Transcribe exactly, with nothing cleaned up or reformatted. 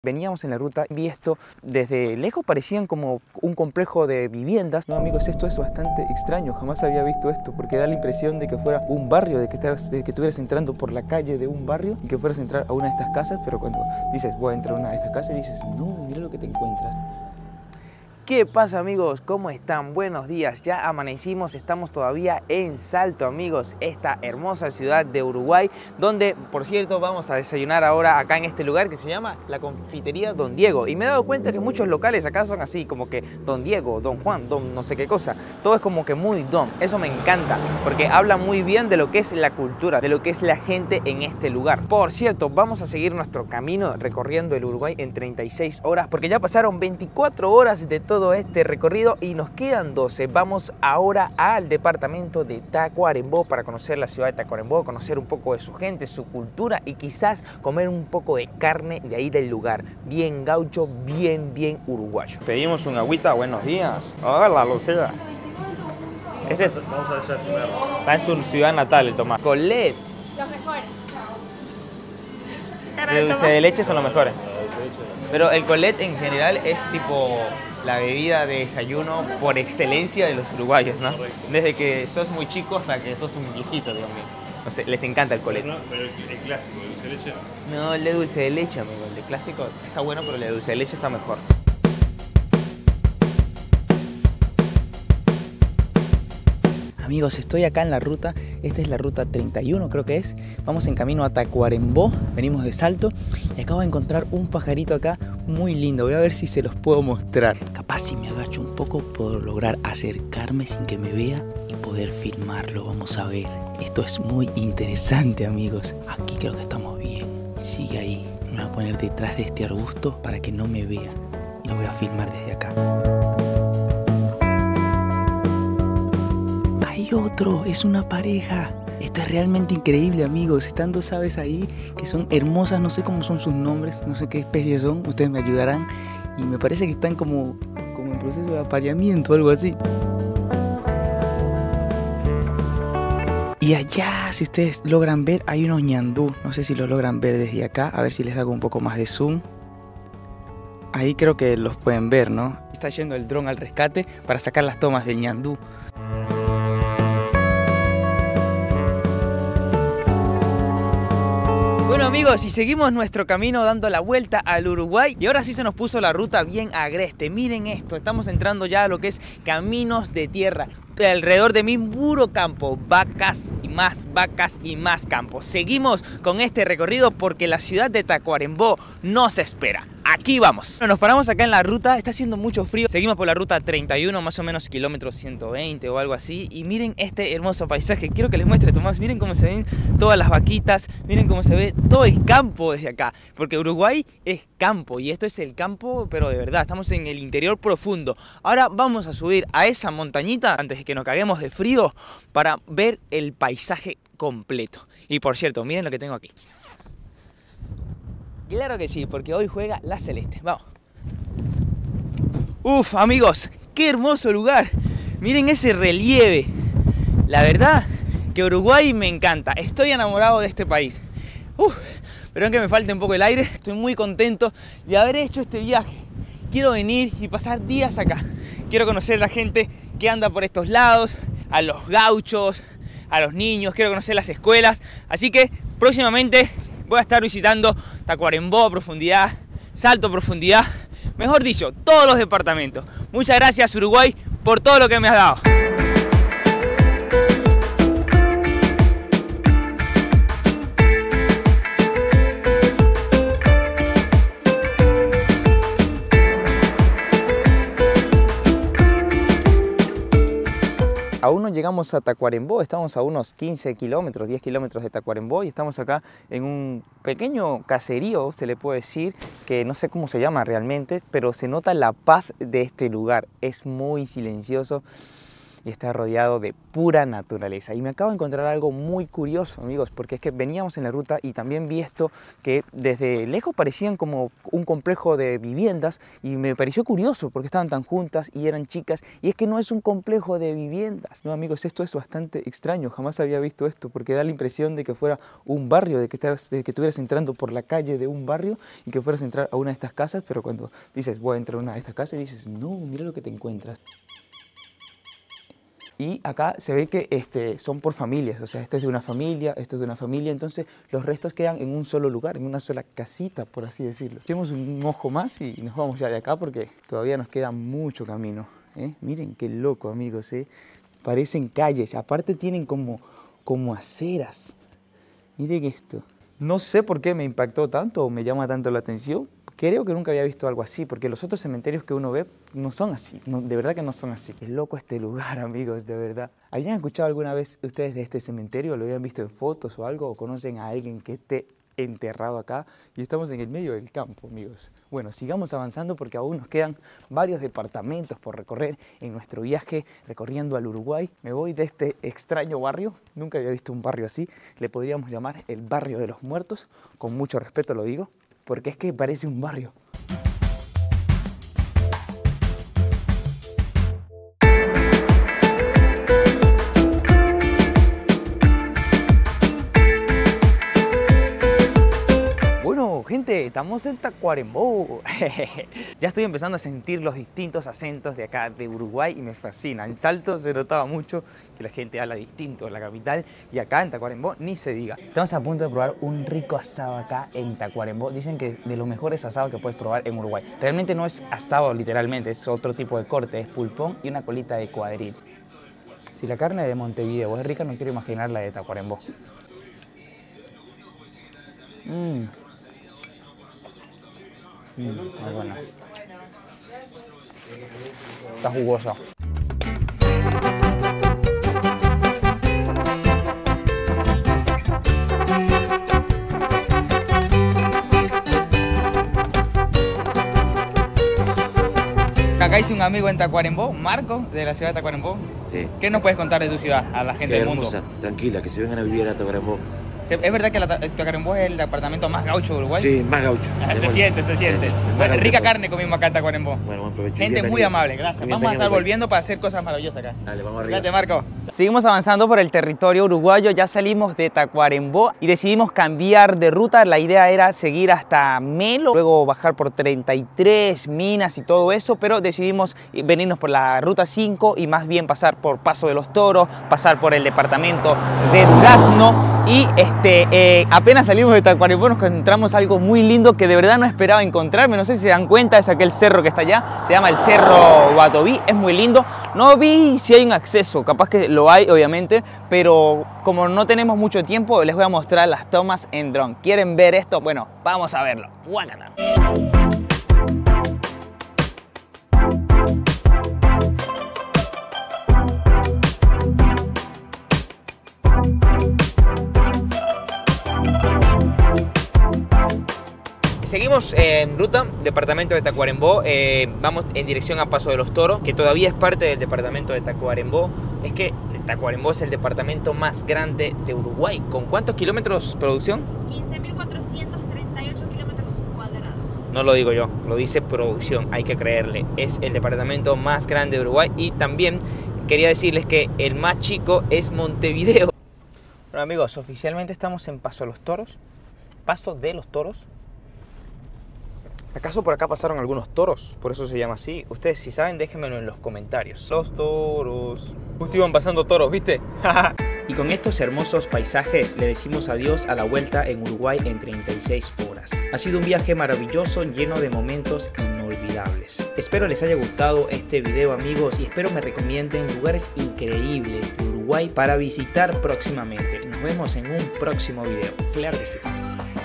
Veníamos en la ruta y vi esto, desde lejos parecían como un complejo de viviendas. No amigos, esto es bastante extraño, jamás había visto esto porque da la impresión de que fuera un barrio, de que, estás, de que estuvieras entrando por la calle de un barrio y que fueras a entrar a una de estas casas, pero cuando dices voy a entrar a una de estas casas dices no, mira lo que te encuentras. ¿Qué pasa amigos? ¿Cómo están? Buenos días, ya amanecimos, estamos todavía en Salto amigos, esta hermosa ciudad de Uruguay, donde por cierto vamos a desayunar ahora acá en este lugar que se llama la Confitería Don Diego. Y me he dado cuenta que muchos locales acá son así, como que Don Diego, Don Juan, Don no sé qué cosa, todo es como que muy Don, eso me encanta, porque habla muy bien de lo que es la cultura, de lo que es la gente en este lugar. Por cierto, vamos a seguir nuestro camino recorriendo el Uruguay en treinta y seis horas, porque ya pasaron veinticuatro horas de todo este recorrido y nos quedan doce. Vamos ahora al departamento de Tacuarembó para conocer la ciudad de Tacuarembó, conocer un poco de su gente, su cultura y quizás comer un poco de carne de ahí del lugar. Bien gaucho, bien, bien uruguayo. Pedimos un agüita, buenos días. Hola, Lucía. Este es, vamos a desayunar. Está en su ciudad natal el Tomás. Colet. Los mejores. De dulce de leche son los mejores. Pero el colet en general es tipo la bebida de desayuno por excelencia de los uruguayos, ¿no? Desde que sos muy chico hasta que sos un viejito, digamos. No sé, les encanta el colet. No, pero el, el clásico, el dulce de leche no. No, el de dulce de leche, amigo. El de clásico está bueno, pero el de dulce de leche está mejor. Amigos, estoy acá en la ruta, esta es la ruta treinta y uno creo que es, vamos en camino a Tacuarembó, venimos de Salto y acabo de encontrar un pajarito acá muy lindo, voy a ver si se los puedo mostrar. Capaz si me agacho un poco puedo lograr acercarme sin que me vea y poder filmarlo, vamos a ver. Esto es muy interesante amigos, aquí creo que estamos bien, sigue ahí, me voy a poner detrás de este arbusto para que no me vea y lo voy a filmar desde acá. Otro, es una pareja. Esto es realmente increíble amigos, están dos aves ahí que son hermosas, no sé cómo son sus nombres, no sé qué especies son, ustedes me ayudarán y me parece que están como, como en proceso de apareamiento o algo así. Y allá, si ustedes logran ver, hay unos ñandú, no sé si los logran ver desde acá, a ver si les hago un poco más de zoom. Ahí creo que los pueden ver, ¿no? Está yendo el dron al rescate para sacar las tomas del ñandú. Bueno amigos, y seguimos nuestro camino dando la vuelta al Uruguay y ahora sí se nos puso la ruta bien agreste. Miren esto, estamos entrando ya a lo que es caminos de tierra. Alrededor de mí puro campo, vacas y más vacas y más campo. Seguimos con este recorrido porque la ciudad de Tacuarembó nos espera. Aquí vamos. Bueno, nos paramos acá en la ruta, está haciendo mucho frío. Seguimos por la ruta treinta y uno, más o menos kilómetros ciento veinte o algo así. Y miren este hermoso paisaje. Quiero que les muestre, Tomás. Miren cómo se ven todas las vaquitas. Miren cómo se ve todo el campo desde acá. Porque Uruguay es campo y esto es el campo, pero de verdad. Estamos en el interior profundo. Ahora vamos a subir a esa montañita antes de que nos caguemos de frío para ver el paisaje completo. Y por cierto, miren lo que tengo aquí. Claro que sí, porque hoy juega la Celeste. Vamos. Uf, amigos, qué hermoso lugar. Miren ese relieve. La verdad que Uruguay me encanta. Estoy enamorado de este país. Uf, pero aunque me falte un poco el aire, estoy muy contento de haber hecho este viaje. Quiero venir y pasar días acá. Quiero conocer a la gente que anda por estos lados, a los gauchos, a los niños. Quiero conocer las escuelas. Así que próximamente voy a estar visitando Tacuarembó a profundidad, Salto a profundidad, mejor dicho, todos los departamentos. Muchas gracias Uruguay por todo lo que me has dado. Aún no llegamos a Tacuarembó, estamos a unos quince kilómetros, diez kilómetros de Tacuarembó y estamos acá en un pequeño caserío, se le puede decir, que no sé cómo se llama realmente, pero se nota la paz de este lugar, es muy silencioso. y está rodeado de pura naturaleza. Y me acabo de encontrar algo muy curioso, amigos, porque es que veníamos en la ruta y también vi esto que desde lejos parecían como un complejo de viviendas y me pareció curioso porque estaban tan juntas y eran chicas, y es que no es un complejo de viviendas. No, amigos, esto es bastante extraño, jamás había visto esto porque da la impresión de que fuera un barrio, de que, estás, de que estuvieras entrando por la calle de un barrio y que fueras a entrar a una de estas casas, pero cuando dices voy a entrar a una de estas casas dices no, mira lo que te encuentras. Y acá se ve que este, son por familias, o sea, esto es de una familia, esto es de una familia, entonces los restos quedan en un solo lugar, en una sola casita, por así decirlo. Echemos un ojo más y nos vamos ya de acá porque todavía nos queda mucho camino, ¿eh? Miren qué loco, amigos, ¿eh? Parecen calles, aparte tienen como, como aceras. Miren esto. No sé por qué me impactó tanto o me llama tanto la atención. Creo que nunca había visto algo así, porque los otros cementerios que uno ve no son así, no, de verdad que no son así. Es loco este lugar, amigos, de verdad. ¿Habían escuchado alguna vez ustedes de este cementerio? ¿Lo habían visto en fotos o algo? ¿O conocen a alguien que esté enterrado acá? Y estamos en el medio del campo, amigos. Bueno, sigamos avanzando porque aún nos quedan varios departamentos por recorrer en nuestro viaje recorriendo al Uruguay. Me voy de este extraño barrio, nunca había visto un barrio así. Le podríamos llamar el barrio de los muertos, con mucho respeto lo digo, porque es que parece un barrio. Bueno, gente, estamos en Tacuarembó. Ya estoy empezando a sentir los distintos acentos de acá de Uruguay y me fascina. En Salto se notaba mucho que la gente habla distinto en la capital y acá en Tacuarembó ni se diga. Estamos a punto de probar un rico asado acá en Tacuarembó. Dicen que de los mejores asados que puedes probar en Uruguay. Realmente no es asado literalmente, es otro tipo de corte, es pulpón y una colita de cuadril. Si la carne de Montevideo es rica, no quiero imaginar la de Tacuarembó. Mmm. Mm, muy buena. Está jugosa. Acá hice un amigo en Tacuarembó, Marco, de la ciudad de Tacuarembó. Sí. ¿Qué nos puedes contar de tu ciudad a la gente Qué del mundo? hermosa, tranquila, que se vengan a vivir a Tacuarembó. ¿Es verdad que la, Tacuarembó es el departamento más gaucho de Uruguay? Sí, más gaucho. Se bueno, siente, se siente. Sí, bueno, rica gaucho. Carne comimos acá en Tacuarembó. Bueno, buen provecho. Gente muy amable, gracias. Vamos a estar volviendo para hacer cosas maravillosas acá. Dale, vamos arriba. Gracias, Marco. Seguimos avanzando por el territorio uruguayo, ya salimos de Tacuarembó y decidimos cambiar de ruta. La idea era seguir hasta Melo, luego bajar por treinta y tres, Minas y todo eso, pero decidimos venirnos por la ruta cinco y más bien pasar por Paso de los Toros, pasar por el departamento de Durazno y este, eh, apenas salimos de Tacuarembó nos encontramos algo muy lindo que de verdad no esperaba encontrarme. No sé si se dan cuenta, es aquel cerro que está allá, se llama el Cerro Guatobí, es muy lindo. No vi si hay un acceso, capaz que lo hay obviamente, pero como no tenemos mucho tiempo les voy a mostrar las tomas en dron. ¿Quieren ver esto? Bueno, vamos a verlo. ¡Guácata! Seguimos en ruta, departamento de Tacuarembó, eh, vamos en dirección a Paso de los Toros, que todavía es parte del departamento de Tacuarembó. Es que Tacuarembó es el departamento más grande de Uruguay. ¿Con cuántos kilómetros, producción? quince mil cuatrocientos treinta y ocho kilómetros cuadrados. No lo digo yo, lo dice producción, hay que creerle. Es el departamento más grande de Uruguay y también quería decirles que el más chico es Montevideo. Bueno amigos, oficialmente estamos en Paso de los Toros, Paso de los Toros. ¿Acaso por acá pasaron algunos toros? Por eso se llama así. Ustedes si saben, déjenmelo en los comentarios. Los toros. Justo iban pasando toros, ¿viste? Y con estos hermosos paisajes le decimos adiós a la vuelta en Uruguay en treinta y seis horas. Ha sido un viaje maravilloso, lleno de momentos inolvidables. Espero les haya gustado este video, amigos, y espero me recomienden lugares increíbles de Uruguay para visitar próximamente. Nos vemos en un próximo video. Claro que sí.